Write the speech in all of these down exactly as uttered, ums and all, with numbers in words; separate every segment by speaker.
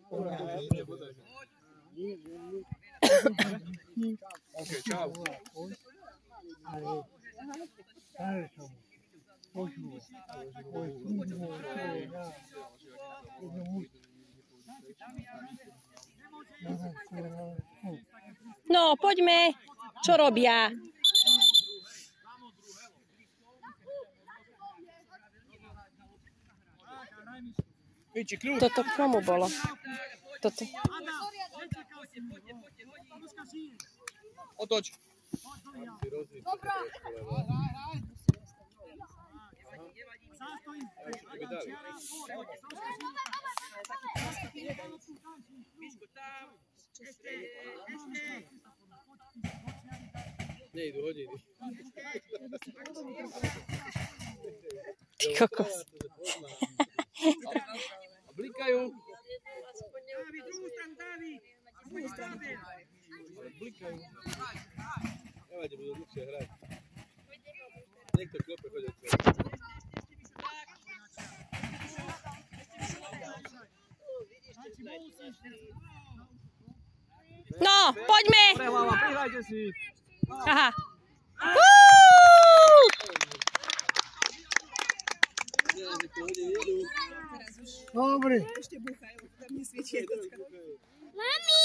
Speaker 1: Ok, čau.
Speaker 2: No, poďme. Čo robia? Toto k komu bolo? Toto.
Speaker 1: Otoč. Nejdu hodiny.
Speaker 2: Ty kokos.
Speaker 1: A blikajú. Blikajú. Nevadí, budú dlhšie hrať. Niekto klope chodí.
Speaker 2: No, poďme.
Speaker 1: Prihrajte si.
Speaker 2: Aha.
Speaker 3: Dobre.
Speaker 4: Mami!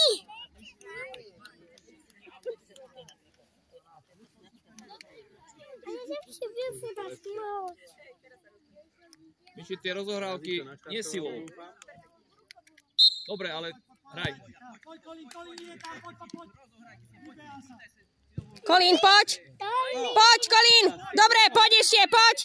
Speaker 1: Myši, tie rozohrávky nie silou. Dobre, ale hraj.
Speaker 2: Kolín, poď. Poď, Kolín. Dobre, poď ešte, poď.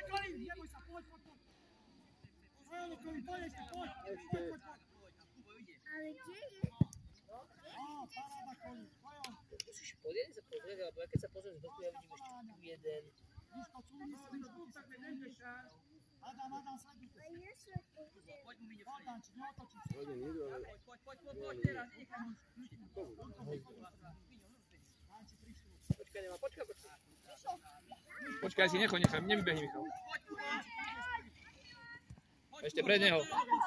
Speaker 5: Musíš podieť sa pozrieť, lebo ja keď sa pozriem z doku, ja vidím ešte tu jeden.
Speaker 3: Adam, Adam, sadni.
Speaker 5: Poď mu vidieť. Počkaj, nemá, počkaj, počkaj.
Speaker 1: Počkaj si, nechoď, nechaj, nevybehni, Michal. Ešte pred neho.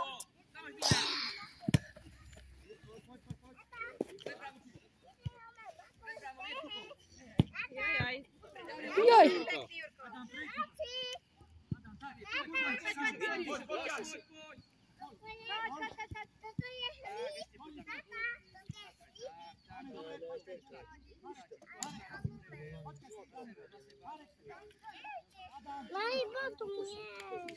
Speaker 2: Joj.
Speaker 4: Mami, bo tu nie.